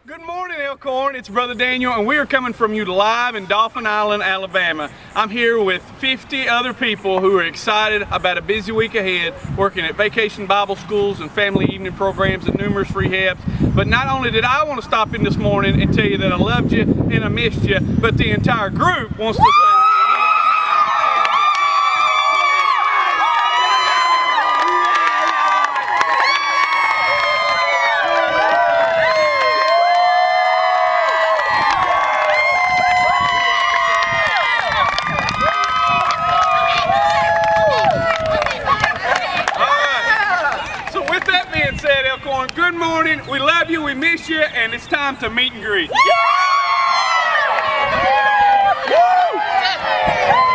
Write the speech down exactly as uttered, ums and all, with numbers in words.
Good morning, Elkhorn. It's Brother Daniel, and we are coming from you live in Dauphin Island, Alabama. I'm here with fifty other people who are excited about a busy week ahead, working at vacation Bible schools and family evening programs and numerous rehabs. But not only did I want to stop in this morning and tell you that I loved you and I missed you, but the entire group wants to say, said, Elkhorn, good morning, we love you, we miss you, and it's time to meet and greet. Yeah!